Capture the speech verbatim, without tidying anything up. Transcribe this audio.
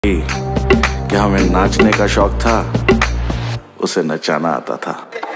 कि हमें नाचने का शौक था, उसे नचाना आता था।